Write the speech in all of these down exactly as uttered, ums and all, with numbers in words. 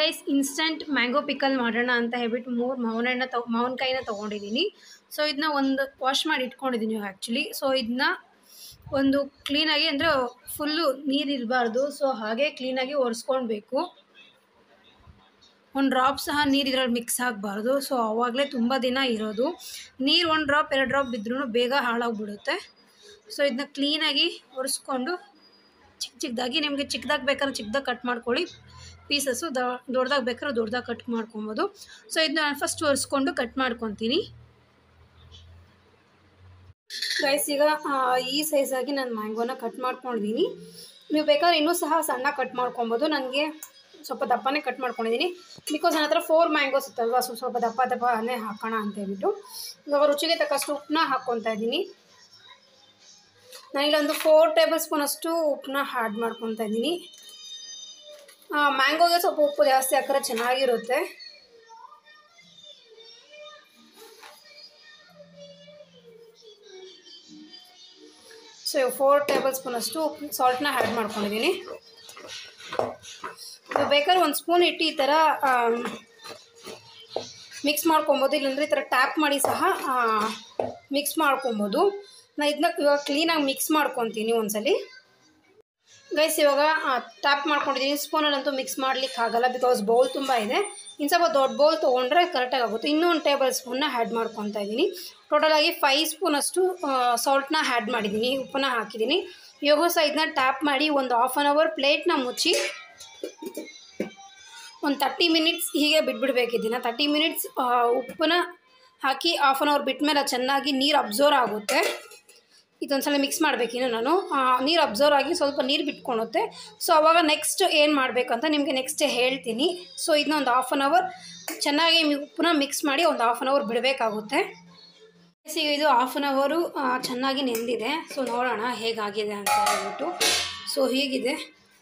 Guys instant mango pickle ಮಾಡೋಣ ಅಂತ ಹೇಳ್ಬಿಟ್ಟು ಮೂರು ಮಾವಿನ ಹಣ್ಣು ತಗೊ ಮಾವಿನಕಾಯಿನ ತೊಗೊಂಡಿದ್ದೀನಿ. ಸೊ ಇದನ್ನ ಒಂದು ವಾಶ್ ಮಾಡಿ ಇಟ್ಕೊಂಡಿದ್ದೀನಿ ಆ್ಯಕ್ಚುಲಿ. ಸೊ ಇದನ್ನ ಒಂದು ಕ್ಲೀನಾಗಿ ಅಂದರೆ ಫುಲ್ಲು ನೀರು ಇರಬಾರ್ದು, ಸೊ ಹಾಗೆ ಕ್ಲೀನಾಗಿ ಒರೆಸ್ಕೊಳ್ಬೇಕು. ಒಂದು ಡ್ರಾಪ್ ಸಹ ನೀರು ಇದ್ರಲ್ಲಿ ಮಿಕ್ಸ್ ಆಗಬಾರ್ದು. ಸೊ ಆವಾಗಲೇ ತುಂಬ ದಿನ ಇರೋದು. ನೀರು ಒಂದು ಡ್ರಾಪ್ ಎರಡು ಡ್ರಾಪ್ ಬಿದ್ದರೂ ಬೇಗ ಹಾಳಾಗಿಬಿಡುತ್ತೆ. ಸೊ ಇದನ್ನ ಕ್ಲೀನಾಗಿ ಒರೆಸ್ಕೊಂಡು ಚಿಕ್ಕ ಚಿಕ್ಕದಾಗಿ, ನಿಮಗೆ ಚಿಕ್ಕದಾಗಿ ಬೇಕಾದ್ರೆ ಚಿಕ್ಕದಾಗಿ ಕಟ್ ಮಾಡ್ಕೊಳ್ಳಿ ಪೀಸಸ್ಸು, ದ ದೊಡ್ಡದಾಗಿ ಬೇಕಾದ್ರೆ ದೊಡ್ಡದಾಗಿ ಕಟ್ ಮಾಡ್ಕೊಬೋದು. ಸೊ ಇದನ್ನ ಫಸ್ಟ್ ಒರೆಸ್ಕೊಂಡು ಕಟ್ ಮಾಡ್ಕೊತೀನಿ ಗೈಸ್. ಈಗ ಈ ಸೈಜಾಗಿ ನಾನು ಮ್ಯಾಂಗೋನ ಕಟ್ ಮಾಡ್ಕೊಂಡಿದ್ದೀನಿ. ನೀವು ಬೇಕಾದ್ರೆ ಇನ್ನೂ ಸಹ ಸಣ್ಣ ಕಟ್ ಮಾಡ್ಕೊಬೋದು. ನನಗೆ ಸ್ವಲ್ಪ ದಪ್ಪನೇ ಕಟ್ ಮಾಡ್ಕೊಂಡಿದ್ದೀನಿ, ಬಿಕಾಸ್ ನನ್ನ ಹತ್ರ ಫೋರ್ ಮ್ಯಾಂಗೋಸ್ ಇತ್ತಲ್ವ, ಸೊ ಸ್ವಲ್ಪ ದಪ್ಪ ದಪ್ಪನೇ ಹಾಕೋಣ ಅಂತ ಹೇಳ್ಬಿಟ್ಟು ಇವಾಗ ರುಚಿಗೆ ತಕ್ಕಷ್ಟು ಉಪ್ಪನ್ನ ಹಾಕ್ಕೊತಾ ಇದ್ದೀನಿ. ನಾನಿಲ್ಲೊಂದು ಫೋರ್ ಟೇಬಲ್ ಸ್ಪೂನ್ ಅಷ್ಟು ಉಪ್ಪನ್ನ ಆ್ಯಡ್ ಮಾಡ್ಕೊತಾ ಇದ್ದೀನಿ. ಮ್ಯಾಂಗೋಗೆ ಸ್ವಲ್ಪ ಉಪ್ಪು ಜಾಸ್ತಿ ಹಾಕಿದ್ರೆ ಚೆನ್ನಾಗಿರುತ್ತೆ. ಸೊ ಫೋರ್ ಟೇಬಲ್ ಸ್ಪೂನ್ ಅಷ್ಟು ಸಾಲ್ಟ್ನ ಆ್ಯಡ್ ಮಾಡ್ಕೊಂಡಿದ್ದೀನಿ. ನೀವು ಬೇಕಾದ್ರೆ ಒಂದು ಸ್ಪೂನ್ ಇಟ್ಟು ಈ ಥರ ಮಿಕ್ಸ್ ಮಾಡ್ಕೊಬೋದು, ಇಲ್ಲಾಂದರೆ ಈ ಥರ ಟ್ಯಾಪ್ ಮಾಡಿ ಸಹ ಮಿಕ್ಸ್ ಮಾಡ್ಕೊಬೋದು. ನಾನು ಇದನ್ನ ಇವಾಗ ಕ್ಲೀನಾಗಿ ಮಿಕ್ಸ್ ಮಾಡ್ಕೊತೀನಿ ಒಂದ್ಸಲಿ ಗೈಸ್. ಇವಾಗ ಟ್ಯಾಪ್ ಮಾಡ್ಕೊಂಡಿದ್ದೀನಿ. ಸ್ಪೂನಲ್ಲಂತೂ ಮಿಕ್ಸ್ ಮಾಡ್ಲಿಕ್ಕೆ ಆಗಲ್ಲ, ಬಿಕಾಸ್ ಬೌಲ್ ತುಂಬ ಇದೆ. ಇನ್ನು ಸ್ವಲ್ಪ ದೊಡ್ಡ ಬೌಲ್ ತೊಗೊಂಡ್ರೆ ಕರೆಕ್ಟಾಗಿ ಆಗುತ್ತೆ. ಇನ್ನೂ ಒಂದು ಟೇಬಲ್ ಸ್ಪೂನ್ನ ಆ್ಯಡ್ ಮಾಡ್ಕೊತಾ ಇದ್ದೀನಿ. ಟೋಟಲಾಗಿ ಫೈವ್ ಸ್ಪೂನಷ್ಟು ಸಾಲ್ಟ್ನ ಆ್ಯಡ್ ಮಾಡಿದ್ದೀನಿ, ಉಪ್ಪನ್ನ ಹಾಕಿದ್ದೀನಿ. ಇವಾಗ ಸಹ ಇದನ್ನ ಟ್ಯಾಪ್ ಮಾಡಿ ಒಂದು ಹಾಫ್ ಆನ್ ಅವರ್ ಪ್ಲೇಟ್ನ ಮುಚ್ಚಿ ಒಂದು ತರ್ಟಿ ಮಿನಿಟ್ಸ್ ಹೀಗೆ ಬಿಟ್ಬಿಡ್ಬೇಕಿದ್ದೀನ. ತರ್ಟಿ ಮಿನಿಟ್ಸ್ ಉಪ್ಪನ್ನ ಹಾಕಿ ಹಾಫ್ ಆನ್ ಅವರ್ ಬಿಟ್ಟ ಮೇಲೆ ಚೆನ್ನಾಗಿ ನೀರು ಅಬ್ಸರ್ವ್ ಆಗುತ್ತೆ. ಇದೊಂದ್ಸಲ ಮಿಕ್ಸ್ ಮಾಡಬೇಕಿನ್ನು ನಾನು. ನೀರು ಅಬ್ಸರ್ವ್ ಆಗಿ ಸ್ವಲ್ಪ ನೀರು ಬಿಟ್ಕೊಳುತ್ತೆ. ಸೊ ಆವಾಗ ನೆಕ್ಸ್ಟ್ ಏನು ಮಾಡಬೇಕಂತ ನಿಮಗೆ ನೆಕ್ಸ್ಟ್ ಹೇಳ್ತೀನಿ. ಸೊ ಇದನ್ನ ಒಂದು ಹಾಫ್ ಆನ್ ಅವರ್ ಚೆನ್ನಾಗಿ ಉಪ್ಪನ್ನ ಮಿಕ್ಸ್ ಮಾಡಿ ಒಂದು ಹಾಫ್ ಆನ್ ಅವರ್ ಬಿಡಬೇಕಾಗುತ್ತೆ. ಈಗ ಇದು ಹಾಫ್ ಆನ್ ಅವರು ಚೆನ್ನಾಗಿ ನೆಂದಿದೆ. ಸೊ ನೋಡೋಣ ಹೇಗಾಗಿದೆ ಅಂತ ಹೇಳ್ಬಿಟ್ಟು. ಸೊ ಹೀಗಿದೆ.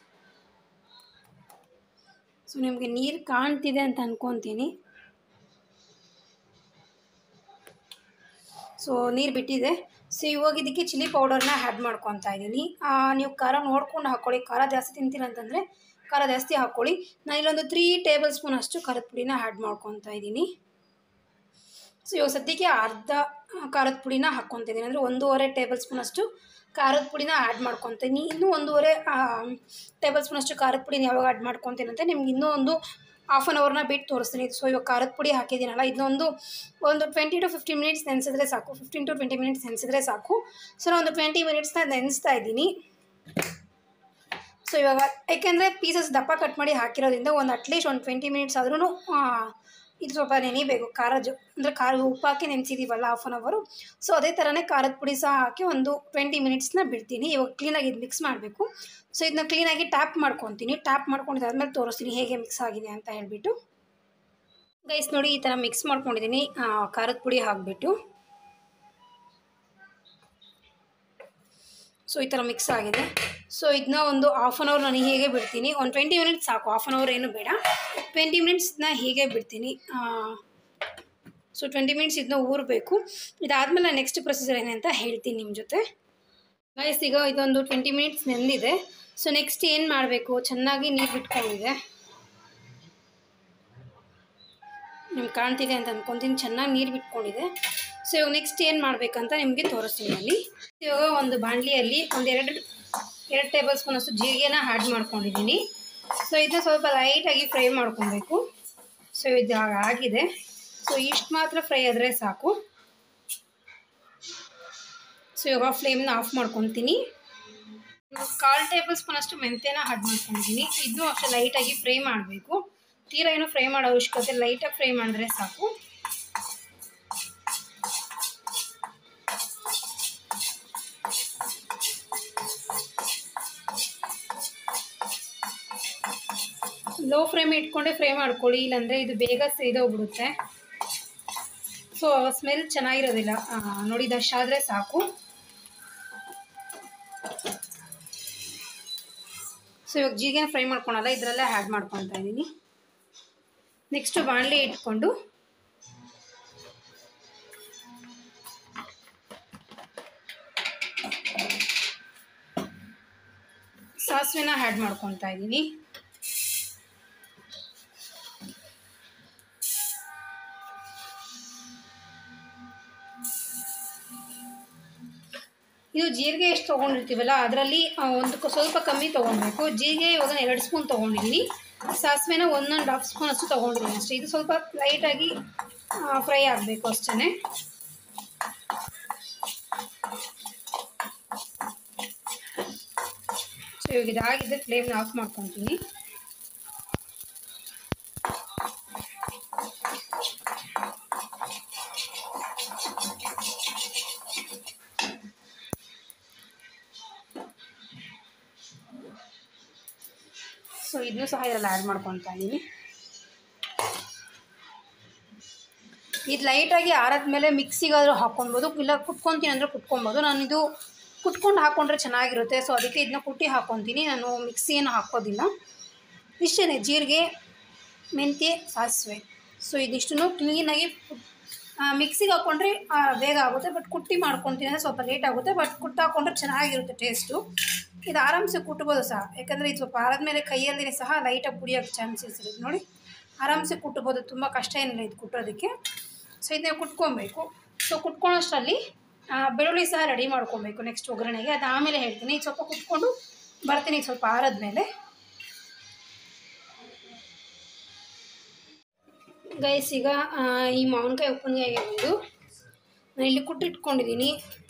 ಸೊ ನಿಮಗೆ ನೀರು ಕಾಣ್ತಿದೆ ಅಂತ ಅಂದ್ಕೊತೀನಿ. ಸೊ ನೀರು ಬಿಟ್ಟಿದೆ. ಸೊ ಇವಾಗ ಇದಕ್ಕೆ ಚಿಲ್ಲಿ ಪೌಡರ್ನ ಆ್ಯಡ್ ಮಾಡ್ಕೊತಾ ಇದ್ದೀನಿ. ನೀವು ಖಾರ ನೋಡ್ಕೊಂಡು ಹಾಕ್ಕೊಳ್ಳಿ. ಖಾರ ಜಾಸ್ತಿ ತಿಂತೀರ ಅಂತಂದರೆ ಖಾರ ಜಾಸ್ತಿ ಹಾಕ್ಕೊಳ್ಳಿ. ನಾನು ಇಲ್ಲೊಂದು ತ್ರೀ ಟೇಬಲ್ ಸ್ಪೂನ್ ಅಷ್ಟು ಖಾರದ ಪುಡಿನ ಆ್ಯಡ್ ಮಾಡ್ಕೊತಾ ಇದ್ದೀನಿ. ಸೊ ಇವಾಗ ಸದ್ಯಕ್ಕೆ ಅರ್ಧ ಖಾರದ ಪುಡಿನ ಹಾಕ್ಕೊತಿದ್ದೀನಿ, ಅಂದರೆ ಒಂದೂವರೆ ಟೇಬಲ್ ಸ್ಪೂನ್ ಅಷ್ಟು ಖಾರದ ಪುಡಿನ ಆ್ಯಡ್ ಮಾಡ್ಕೊತೀನಿ. ಇನ್ನೂ ಒಂದೂವರೆ ಟೇಬಲ್ ಸ್ಪೂನ್ ಅಷ್ಟು ಖಾರದ ಪುಡಿನ ಯಾವಾಗ ಆ್ಯಡ್ ಮಾಡ್ಕೊತೀನಿ ಅಂತ ನಿಮ್ಗೆ ಇನ್ನೂ ಒಂದು ಹಾಫ್ ಆನ್ ಅವರ್ನ ಬಿಟ್ಟು ತೋರಿಸ್ತೀನಿ. ಸೊ ಇವಾಗ ಖಾರದ ಪುಡಿ ಹಾಕಿದ್ದೀನಲ್ಲ, ಇದನ್ನೊಂದು ಒಂದು ಟ್ವೆಂಟಿ ಟು ಫಿಫ್ಟೀನ್ ಮಿನಿಟ್ಸ್ ನೆನೆಸಿದ್ರೆ ಸಾಕು. ಫಿಫ್ಟೀನ್ ಟು ಟ್ವೆಂಟಿ ಮಿನಿಟ್ಸ್ ನೆನೆಸಿದ್ರೆ ಸಾಕು. ಸೊ ನಾನು ಒಂದು ಟ್ವೆಂಟಿ ಮಿನಿಟ್ಸ್ನ ನೆನೆಸ್ತಾ ಇದ್ದೀನಿ. ಸೊ ಇವಾಗ ಯಾಕೆಂದರೆ ಪೀಸಸ್ ದಪ್ಪ ಕಟ್ ಮಾಡಿ ಹಾಕಿರೋದ್ರಿಂದ ಒಂದು ಅಟ್ಲೀಸ್ಟ್ ಒಂದು ಟ್ವೆಂಟಿ ಮಿನಿಟ್ಸ್ ಆದ್ರೂ ಇದು ಸ್ವಲ್ಪ ನೆನಿಬೇಕು. ಖಾರ ಜೊ ಅಂದರೆ ಖಾರ ಉಪ್ಪು ಹಾಕಿ ನೆನೆಸಿದ್ದೀವಲ್ಲ ಹಾಫ್ ಆನ್ ಅವರು. ಸೊ ಅದೇ ಥರನೇ ಖಾರದ ಪುಡಿ ಸಹ ಹಾಕಿ ಒಂದು ಟ್ವೆಂಟಿ ಮಿನಿಟ್ಸ್ನ ಬಿಡ್ತೀನಿ. ಇವಾಗ ಕ್ಲೀನಾಗಿ ಇದು ಮಿಕ್ಸ್ ಮಾಡಬೇಕು. ಸೊ ಇದನ್ನ ಕ್ಲೀನಾಗಿ ಟ್ಯಾಪ್ ಮಾಡ್ಕೊತೀನಿ. ಟ್ಯಾಪ್ ಮಾಡ್ಕೊಂಡಿದ್ದಾದ್ಮೇಲೆ ತೋರಿಸ್ತೀನಿ ಹೇಗೆ ಮಿಕ್ಸ್ ಆಗಿದೆ ಅಂತ ಹೇಳ್ಬಿಟ್ಟು. ಗೈಸ್ ನೋಡಿ, ಈ ಥರ ಮಿಕ್ಸ್ ಮಾಡ್ಕೊಂಡಿದ್ದೀನಿ ಖಾರದ ಪುಡಿ ಹಾಕಿಬಿಟ್ಟು. ಸೊ ಈ ಥರ ಮಿಕ್ಸ್ ಆಗಿದೆ. ಸೊ ಇದನ್ನ ಒಂದು ಹಾಫ್ ಆನ್ ಅವರ್ ನಾನು ಹೀಗೆ ಬಿಡ್ತೀನಿ. ಒಂದು ಟ್ವೆಂಟಿ ಮಿನಿಟ್ಸ್ ಸಾಕು, ಹಾಫ್ ಆನ್ ಅವರ್ ಏನು ಬೇಡ. ಟ್ವೆಂಟಿ ಮಿನಿಟ್ಸ್ನ ಹೀಗೆ ಬಿಡ್ತೀನಿ. ಸೊ ಟ್ವೆಂಟಿ ಮಿನಿಟ್ಸ್ ಇದನ್ನ ಊರಬೇಕು. ಇದಾದಮೇಲೆ ನಾನು ನೆಕ್ಸ್ಟ್ ಪ್ರೊಸೀಜರ್ ಏನೇ ಅಂತ ಹೇಳ್ತೀನಿ ನಿಮ್ಮ ಜೊತೆ. ಗೈಸ್ ಈಗ ಇದೊಂದು ಟ್ವೆಂಟಿ ಮಿನಿಟ್ಸ್ ನೆಂದಿದೆ. ಸೊ ನೆಕ್ಸ್ಟ್ ಏನು ಮಾಡಬೇಕು, ಚೆನ್ನಾಗಿ ನೀರು ಬಿಟ್ಕೊಂಡಿದೆ, ನಿಮ್ಗೆ ಕಾಣ್ತಿದೆ ಅಂತ ಅಂದ್ಕೊತೀನಿ. ಚೆನ್ನಾಗಿ ನೀರು ಬಿಟ್ಕೊಂಡಿದೆ. ಸೊ ಇವಾಗ ನೆಕ್ಸ್ಟ್ ಏನು ಮಾಡಬೇಕಂತ ನಿಮಗೆ ತೋರಿಸ್ತೀನಿ ಅಲ್ಲಿ. ಇವಾಗ ಒಂದು ಬಾಣಲಿಯಲ್ಲಿ ಒಂದು ಎರಡು ಎರಡು ಟೇಬಲ್ ಸ್ಪೂನ್ ಅಷ್ಟು ಜೀರಿಗೆನ ಆ್ಯಡ್ ಮಾಡ್ಕೊಂಡಿದ್ದೀನಿ. ಸೊ ಇದನ್ನ ಸ್ವಲ್ಪ ಲೈಟಾಗಿ ಫ್ರೈ ಮಾಡ್ಕೊಬೇಕು. ಸೊ ಇದು ಆಗಿದೆ. ಸೊ ಇಷ್ಟು ಮಾತ್ರ ಫ್ರೈ ಆದರೆ ಸಾಕು. ಸೊ ಇವಾಗ ಫ್ಲೇಮ್ನ ಆಫ್ ಮಾಡ್ಕೊತೀನಿ. ಕಾಲು ಟೇಬಲ್ ಸ್ಪೂನ್ ಅಷ್ಟು ಮೆಂತ್ಯನ ಆ್ಯಡ್ ಮಾಡ್ಕೊಂಡಿದ್ದೀನಿ. ಇದನ್ನು ಅಷ್ಟೇ ಲೈಟಾಗಿ ಫ್ರೈ ಮಾಡಬೇಕು. ತೀರಾ ಏನು ಫ್ರೈ ಮಾಡೋ ಅವಶ್ಯಕತೆ, ಲೈಟಾಗಿ ಫ್ರೈ ಮಾಡಿದ್ರೆ ಸಾಕು. ಲೋ ಫ್ಲೇಮ್ ಇಟ್ಕೊಂಡೆ ಫ್ರೈ ಮಾಡ್ಕೊಳ್ಳಿ, ಇಲ್ಲಾಂದರೆ ಇದು ಬೇಗ ಸೇದೋಗ್ಬಿಡುತ್ತೆ. So smell ಚೆನ್ನಾಗಿರೋದಿಲ್ಲ. ನೋಡಿ ಇದಷ್ಟಾದರೆ ಸಾಕು. ಸೊ ಇವಾಗ ಜೀರಿಗೆ ಫ್ರೈ ಮಾಡ್ಕೊಳಲ್ಲ, ಇದರಲ್ಲೇ ಆ್ಯಡ್ ಮಾಡ್ಕೊತಾ ಇದ್ದೀನಿ. ನೆಕ್ಸ್ಟು ಬಾಣಲಿ ಇಟ್ಕೊಂಡು ಸಾಸಿವೆನ ಆ್ಯಡ್ ಮಾಡ್ಕೊತಾ ಇದ್ದೀನಿ. ನೀವು ಜೀರಿಗೆ ಎಷ್ಟು ತೊಗೊಂಡಿರ್ತೀವಲ್ಲ ಅದರಲ್ಲಿ ಒಂದು ಸ್ವಲ್ಪ ಕಮ್ಮಿ ತೊಗೊಳ್ಬೇಕು. ಜೀರಿಗೆ ಇವಾಗ ಎರಡು ಸ್ಪೂನ್ ತೊಗೊಂಡಿದ್ದೀನಿ, ಸಾಸಿವೆನ ಒನ್ ಆ್ಯಂಡ್ ಹಾಫ್ ಸ್ಪೂನ್ ಅಷ್ಟು ತೊಗೊಂಡಿದ್ದೀನಿ ಅಷ್ಟೇ. ಇದು ಸ್ವಲ್ಪ ಲೈಟಾಗಿ ಫ್ರೈ ಆಗಬೇಕು ಅಷ್ಟೇ. ಸೊ ಇವಾಗ ಇದಾಗಿದೆ, ಫ್ಲೇಮ್ನ ಆಫ್ ಮಾಡ್ಕೊತೀನಿ. ಸೊ ಇದನ್ನು ಸಹ ಇದರಲ್ಲಿ ಆ್ಯಡ್ ಮಾಡ್ಕೊತಾ ಇದ್ದೀನಿ. ಇದು ಲೈಟಾಗಿ ಆರಾದ್ಮೇಲೆ ಮಿಕ್ಸಿಗಾದರೂ ಹಾಕ್ಕೊಳ್ಬೋದು, ಇಲ್ಲ ಕುಟ್ಕೊತೀನಿ ಅಂದರೆ ಕುಟ್ಕೊಬೋದು. ನಾನು ಇದು ಕುಟ್ಕೊಂಡು ಹಾಕ್ಕೊಂಡ್ರೆ ಚೆನ್ನಾಗಿರುತ್ತೆ, ಸೊ ಅದಕ್ಕೆ ಇದನ್ನ ಕುಟ್ಟಿ ಹಾಕ್ಕೊತೀನಿ. ನಾನು ಮಿಕ್ಸಿ ಏನು ಹಾಕೋದಿಲ್ಲ. ಇಷ್ಟೇ, ಜೀರಿಗೆ, ಮೆಂತ್ಯ, ಸಾಸಿವೆ. ಸೊ ಇದಿಷ್ಟನ್ನು ಕ್ಲೀನಾಗಿ ಮಿಕ್ಸಿಗೆ ಹಾಕ್ಕೊಂಡ್ರೆ ಬೇಗ ಆಗುತ್ತೆ, ಬಟ್ ಕುಟ್ಟಿ ಮಾಡ್ಕೊತೀನಿ ಅಂದರೆ ಸ್ವಲ್ಪ ಲೇಟ್ ಆಗುತ್ತೆ. ಬಟ್ ಕುಟ್ಟಿ ಹಾಕ್ಕೊಂಡ್ರೆ ಚೆನ್ನಾಗಿರುತ್ತೆ ಟೇಸ್ಟು. ಇದು ಆರಾಮ್ಸೆ ಕುಟ್ಬೋದು ಸಹ, ಯಾಕಂದರೆ ಇದು ಸ್ವಲ್ಪ ಆರಾದ್ಮೇಲೆ ಕೈಯಲ್ಲೇ ಸಹ ಲೈಟಾಗಿ ಪುಡಿಯೋಕ್ಕೆ ಚಾನ್ಸಸ್ ಇರುತ್ತೆ. ನೋಡಿ, ಆರಾಮ್ಸೆ ಕುಟ್ಬೋದು, ತುಂಬ ಕಷ್ಟ ಏನಿಲ್ಲ ಇದು ಕುಟ್ಟೋದಕ್ಕೆ. ಸೊ ಇದನ್ನ ಕುಟ್ಕೊಬೇಕು. ಸೊ ಕುಟ್ಕೊಳ್ಳೋಷ್ಟರಲ್ಲಿ ಬೆಳ್ಳುಳ್ಳಿ ಸಹ ರೆಡಿ ಮಾಡ್ಕೊಬೇಕು ನೆಕ್ಸ್ಟ್ ಒಗ್ಗರಣೆಗೆ. ಅದು ಆಮೇಲೆ ಹೇಳ್ತೀನಿ. ಈಗ ಸ್ವಲ್ಪ ಕುಟ್ಕೊಂಡು ಬರ್ತೀನಿ, ಸ್ವಲ್ಪ ಆರಾದ್ಮೇಲೆ. ಗೈಸ್, ಈಗ ಈ ಮಾವಿನಕಾಯಿ ಉಪ್ಪಿನಕಾಯಿಗೆ ಒಂದು ನಾನು ಇಲ್ಲಿ ಕುಟ್ಟಿಟ್ಕೊಂಡಿದ್ದೀನಿ.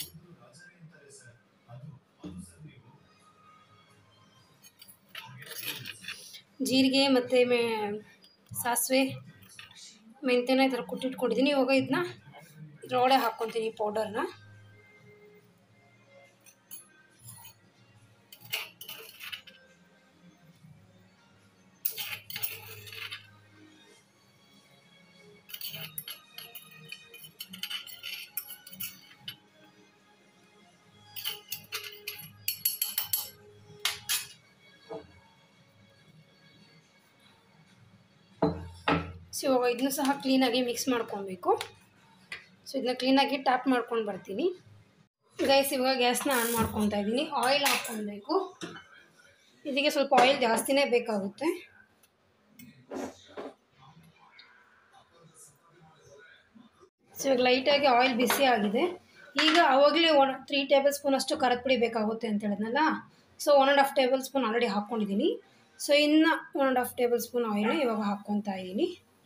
ಜೀರಿಗೆ ಮತ್ತು ಮೇ ಸಾಸಿವೆ ಮೆಂತ್ಯನ ಈ ಥರ ಕುಟ್ಟಿಟ್ಕೊಂಡಿದ್ದೀನಿ. ಇವಾಗ ಇದನ್ನ ಇದ್ರೊಳಗಡೆ ಹಾಕ್ಕೊತೀನಿ ಪೌಡರ್ನ. ಸೊ ಇವಾಗ ಇದನ್ನು ಸಹ ಕ್ಲೀನಾಗಿ ಮಿಕ್ಸ್ ಮಾಡ್ಕೊಬೇಕು. ಸೊ ಇದನ್ನ ಕ್ಲೀನಾಗಿ ಟ್ಯಾಪ್ ಮಾಡ್ಕೊಂಡು ಬರ್ತೀನಿ. ಗೈಸ್, ಇವಾಗ ಗ್ಯಾಸ್ನ ಆನ್ ಮಾಡ್ಕೊತಾ ಇದ್ದೀನಿ. ಆಯಿಲ್ ಹಾಕ್ಕೊಳ್ಬೇಕು. ಇದಕ್ಕೆ ಸ್ವಲ್ಪ ಆಯಿಲ್ ಜಾಸ್ತಿನೇ ಬೇಕಾಗುತ್ತೆ. ಸೊ ಇವಾಗ ಲೈಟಾಗಿ ಆಯಿಲ್ ಬಿಸಿ ಆಗಿದೆ. ಈಗ ಆವಾಗಲೇ ಒನ್ ತ್ರೀ ಟೇಬಲ್ ಸ್ಪೂನ್ ಅಷ್ಟು ಖಾರದ ಪುಡಿ ಬೇಕಾಗುತ್ತೆ ಅಂತ ಹೇಳಿದ್ನಲ್ಲ. So one and half tablespoon already ಹಾಕ್ಕೊಂಡಿದ್ದೀನಿ. ಸೊ ಇನ್ನು one and half tablespoon ಆಯಿಲ್ನ ಇವಾಗ ಹಾಕ್ಕೊತಾ ಇದ್ದೀನಿ.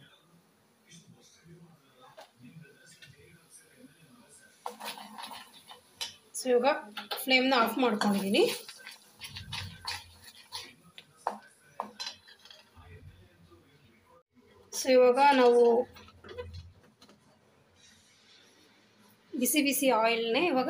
ಸೊ ಇವಾಗ ಫ್ಲೇಮ್ನ ಆಫ್ ಮಾಡ್ಕೊಂಡಿದ್ದೀನಿ. ಸೊ ಇವಾಗ ನಾವು ಬಿಸಿ ಬಿಸಿ ಆಯಿಲ್ನೇ ಇವಾಗ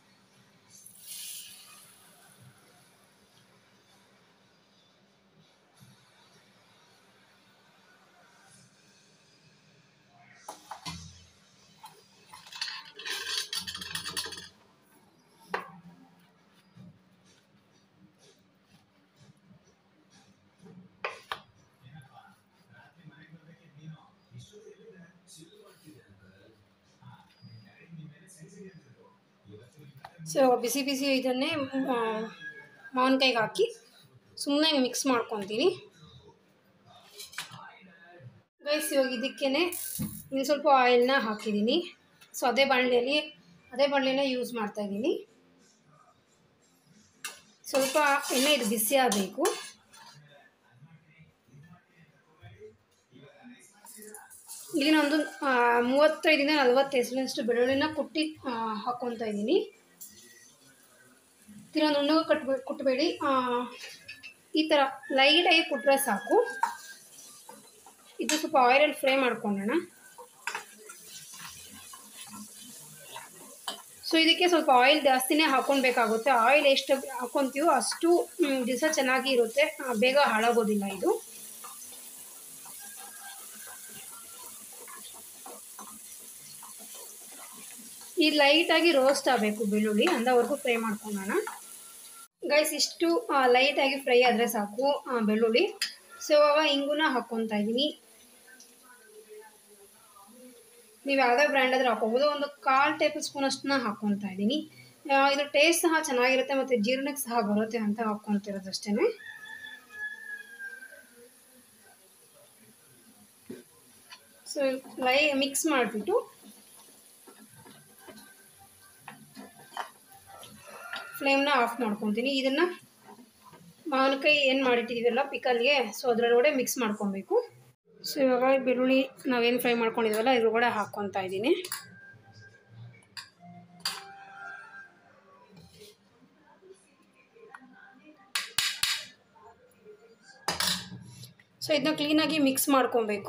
ಸೊ ಬಿಸಿ ಬಿಸಿ ಇದನ್ನೇ ಮಾವಿನಕಾಯಿಗೆ ಹಾಕಿ ಸುಮ್ಮನೆ ಮಿಕ್ಸ್ ಮಾಡ್ಕೊತೀನಿ. ಗೈಸ್, ಇವಾಗ ಇದಕ್ಕೇ ಇನ್ನು ಸ್ವಲ್ಪ ಆಯಿಲ್ನ ಹಾಕಿದ್ದೀನಿ. ಸೊ ಅದೇ ಬಾಣಲೆಯಲ್ಲಿ ಅದೇ ಬಾಣಲೆನ ಯೂಸ್ ಮಾಡ್ತಾಯಿದ್ದೀನಿ. ಸ್ವಲ್ಪ ಎಣ್ಣೆ ಇದು ಬಿಸಿ ಆಗಬೇಕು. ಇಲ್ಲಿ ನಾನೊಂದು ಮೂವತ್ತೈದಿಂದ ನಲ್ವತ್ತು ಎಸಳಿನಷ್ಟು ಬೆಳ್ಳುಳ್ಳಿನ ಕುಟ್ಟಿ ಹಾಕ್ಕೊತಾ ಇದ್ದೀನಿ. ತಿನ್ನೋ ನುಣ್ಣಗೆ ಕಟ್ಬೇ ಕುಟ್ಟಬೇಡಿ, ಈ ಥರ ಲೈಟಾಗಿ ಕುಟ್ಟರೆ ಸಾಕು. ಇದು ಸ್ವಲ್ಪ ಆಯಿಲಲ್ಲಿ ಫ್ರೈ ಮಾಡ್ಕೊಳ್ಳೋಣ. ಸೊ ಇದಕ್ಕೆ ಸ್ವಲ್ಪ ಆಯಿಲ್ ಜಾಸ್ತಿನೇ ಹಾಕ್ಕೊಳ್ಬೇಕಾಗುತ್ತೆ. ಆಯಿಲ್ ಎಷ್ಟು ಹಾಕ್ಕೊತೀವೋ ಅಷ್ಟು ದಿವಸ ಚೆನ್ನಾಗಿ ಇರುತ್ತೆ, ಬೇಗ ಹಾಳಾಗೋದಿಲ್ಲ ಇದು. ಈ ಲೈಟಾಗಿ ರೋಸ್ಟ್ ಆಗಬೇಕು ಬೆಳ್ಳುಳ್ಳಿ, ಅಂದವರೆಗೂ ಫ್ರೈ ಮಾಡ್ಕೊಳ್ಳೋಣ. ಗೈಸ್, ಇಷ್ಟು ಲೈಟಾಗಿ ಫ್ರೈ ಆದರೆ ಸಾಕು ಬೆಳ್ಳುಳ್ಳಿ. ಸೊ ಇವಾಗ ಇಂಗುನ ಹಾಕ್ಕೊತಾ ಇದ್ದೀನಿ. ನೀವು ಯಾವುದೇ ಬ್ರ್ಯಾಂಡ್ ಆದರೂ ಹಾಕ್ಕೋಬೋದು. ಒಂದು ಕಾಲು ಟೇಬಲ್ ಸ್ಪೂನ್ ಅಷ್ಟನ್ನ ಹಾಕ್ಕೊತಾ ಇದ್ದೀನಿ. ಇದು ಟೇಸ್ಟ್ ಸಹ ಚೆನ್ನಾಗಿರುತ್ತೆ ಮತ್ತು ಜೀರ್ಣಕ್ಕೆ ಸಹ ಬರುತ್ತೆ ಅಂತ ಹಾಕ್ಕೊತಿರೋದು ಅಷ್ಟೇ. ಸೊ ಲೈ ಮಿಕ್ಸ್ ಮಾಡಿಬಿಟ್ಟು ಫ್ಲೇಮ್ನ ಆಫ್ ಮಾಡ್ಕೊತೀನಿ. ಇದನ್ನು ಮಾವಿನಕಾಯಿ ಏನು ಮಾಡಿಟ್ಟಿದ್ದೀವಲ್ಲ ಪಿಕಲ್ಗೆ, ಸೊ ಅದರೊಳಗಡೆ ಮಿಕ್ಸ್ ಮಾಡ್ಕೊಬೇಕು. ಸೊ ಇವಾಗ ಬೆಳ್ಳುಳ್ಳಿ ನಾವೇನು ಫ್ರೈ ಮಾಡ್ಕೊಂಡಿದ್ದೀವಲ್ಲ ಇದ್ರೊಳಗಡೆ ಹಾಕ್ಕೊತಾ ಇದ್ದೀನಿ. ಸೊ ಇದನ್ನ ಕ್ಲೀನಾಗಿ ಮಿಕ್ಸ್ ಮಾಡ್ಕೊಬೇಕು.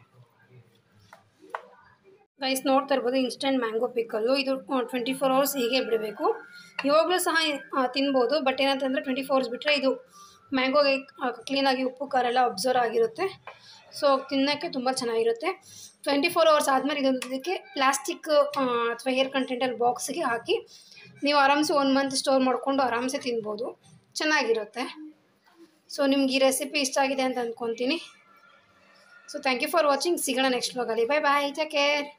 ಗೈಸ್ ನೋಡ್ತಾ ಇರ್ಬೋದು ಇನ್ಸ್ಟೆಂಟ್ ಮ್ಯಾಂಗೋ ಪಿಕಲ್ಲು. ಇದು ಟ್ವೆಂಟಿ ಫೋರ್ ಅವರ್ಸ್ ಹೀಗೆ ಬಿಡಬೇಕು. ಇವಾಗಲೂ ಸಹ ತಿನ್ಬೋದು, ಬಟ್ ಏನಂತಂದರೆ ಟ್ವೆಂಟಿ ಫೋರ್ ಅವರ್ಸ್ ಬಿಟ್ಟರೆ ಇದು ಮ್ಯಾಂಗೋಗೆ ಕ್ಲೀನಾಗಿ ಉಪ್ಪು ಖಾರ ಎಲ್ಲ ಅಬ್ಸರ್ವ್ ಆಗಿರುತ್ತೆ. ಸೊ ತಿನ್ನೋಕ್ಕೆ ತುಂಬ ಚೆನ್ನಾಗಿರುತ್ತೆ. ಟ್ವೆಂಟಿ ಫೋರ್ ಅವರ್ಸ್ ಆದಮೇಲೆ ಇದೊಂದು ಇದಕ್ಕೆ ಪ್ಲಾಸ್ಟಿಕ್ ಅಥವಾ ಏರ್ ಕಂಟೆಂಟರ್ ಬಾಕ್ಸಿಗೆ ಹಾಕಿ ನೀವು ಆರಾಮ್ಸೆ ಒನ್ ಮಂತ್ ಸ್ಟೋರ್ ಮಾಡಿಕೊಂಡು ಆರಾಮ್ಸೆ ತಿನ್ಬೋದು, ಚೆನ್ನಾಗಿರುತ್ತೆ. ಸೊ ನಿಮ್ಗೆ ಈ ರೆಸಿಪಿ ಇಷ್ಟ ಆಗಿದೆ ಅಂತ ಅಂದ್ಕೊತೀನಿ. So thank you for watching. ಸಿಗೋಣ ನೆಕ್ಸ್ಟ್ ವ್ಲಾಗಲ್ಲಿ. Bye bye, take care.